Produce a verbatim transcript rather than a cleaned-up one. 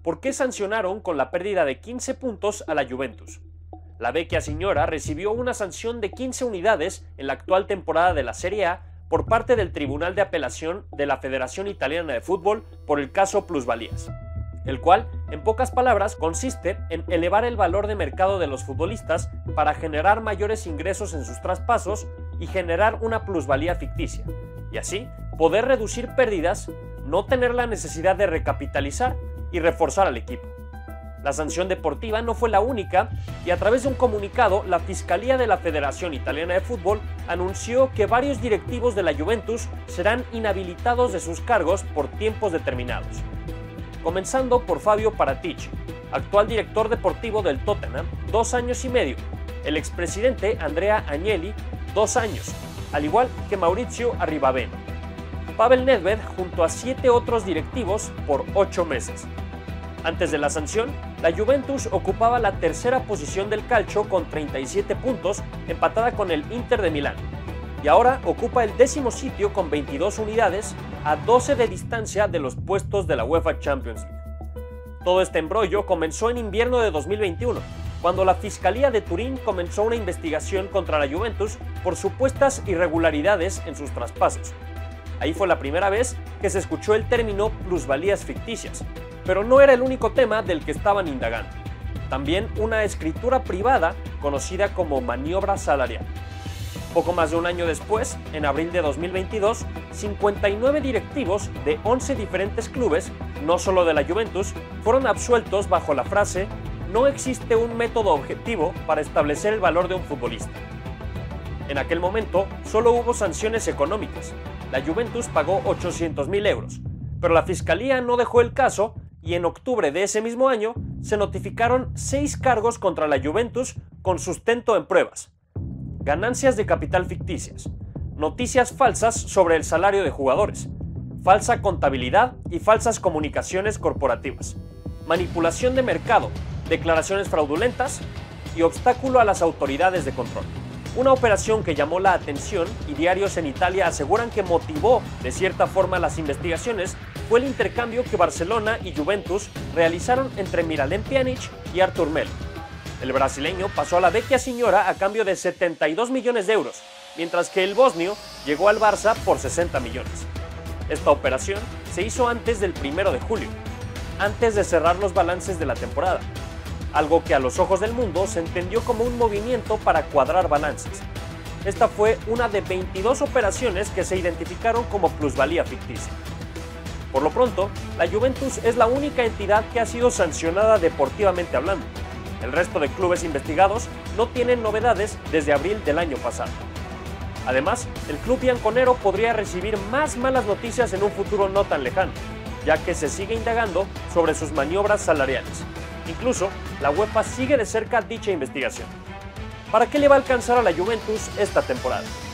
¿por qué sancionaron con la pérdida de quince puntos a la Juventus? La vecchia signora recibió una sanción de quince unidades en la actual temporada de la Serie A por parte del Tribunal de Apelación de la Federación Italiana de Fútbol por el caso plusvalías, el cual, en pocas palabras, consiste en elevar el valor de mercado de los futbolistas para generar mayores ingresos en sus traspasos y generar una plusvalía ficticia, y así poder reducir pérdidas, no tener la necesidad de recapitalizar y reforzar al equipo. La sanción deportiva no fue la única y a través de un comunicado, la Fiscalía de la Federación Italiana de Fútbol anunció que varios directivos de la Juventus serán inhabilitados de sus cargos por tiempos determinados. Comenzando por Fabio Paratici, actual director deportivo del Tottenham, dos años y medio, el expresidente Andrea Agnelli, dos años, al igual que Maurizio Arribaveno. Pavel Nedved junto a siete otros directivos por ocho meses. Antes de la sanción, la Juventus ocupaba la tercera posición del calcio con treinta y siete puntos, empatada con el Inter de Milán, y ahora ocupa el décimo sitio con veintidós unidades, a doce de distancia de los puestos de la UEFA Champions League. Todo este embrollo comenzó en invierno de dos mil veintiuno, cuando la Fiscalía de Turín comenzó una investigación contra la Juventus por supuestas irregularidades en sus traspasos. Ahí fue la primera vez que se escuchó el término plusvalías ficticias, pero no era el único tema del que estaban indagando. También una escritura privada conocida como maniobra salarial. Poco más de un año después, en abril de dos mil veintidós, cincuenta y nueve directivos de once diferentes clubes, no solo de la Juventus, fueron absueltos bajo la frase «No existe un método objetivo para establecer el valor de un futbolista». En aquel momento, solo hubo sanciones económicas. La Juventus pagó ochocientos mil euros, pero la Fiscalía no dejó el caso y en octubre de ese mismo año se notificaron seis cargos contra la Juventus con sustento en pruebas: ganancias de capital ficticias, noticias falsas sobre el salario de jugadores, falsa contabilidad y falsas comunicaciones corporativas, manipulación de mercado, declaraciones fraudulentas y obstáculo a las autoridades de control. Una operación que llamó la atención y diarios en Italia aseguran que motivó de cierta forma las investigaciones fue el intercambio que Barcelona y Juventus realizaron entre Miralem Pjanic y Artur Melo. El brasileño pasó a la vecchia signora a cambio de setenta y dos millones de euros, mientras que el bosnio llegó al Barça por sesenta millones. Esta operación se hizo antes del primero de julio, antes de cerrar los balances de la temporada, algo que a los ojos del mundo se entendió como un movimiento para cuadrar balances. Esta fue una de veintidós operaciones que se identificaron como plusvalía ficticia. Por lo pronto, la Juventus es la única entidad que ha sido sancionada deportivamente hablando. El resto de clubes investigados no tienen novedades desde abril del año pasado. Además, el club bianconero podría recibir más malas noticias en un futuro no tan lejano, ya que se sigue indagando sobre sus maniobras salariales. Incluso, la UEFA sigue de cerca dicha investigación. ¿Para qué le va a alcanzar a la Juventus esta temporada?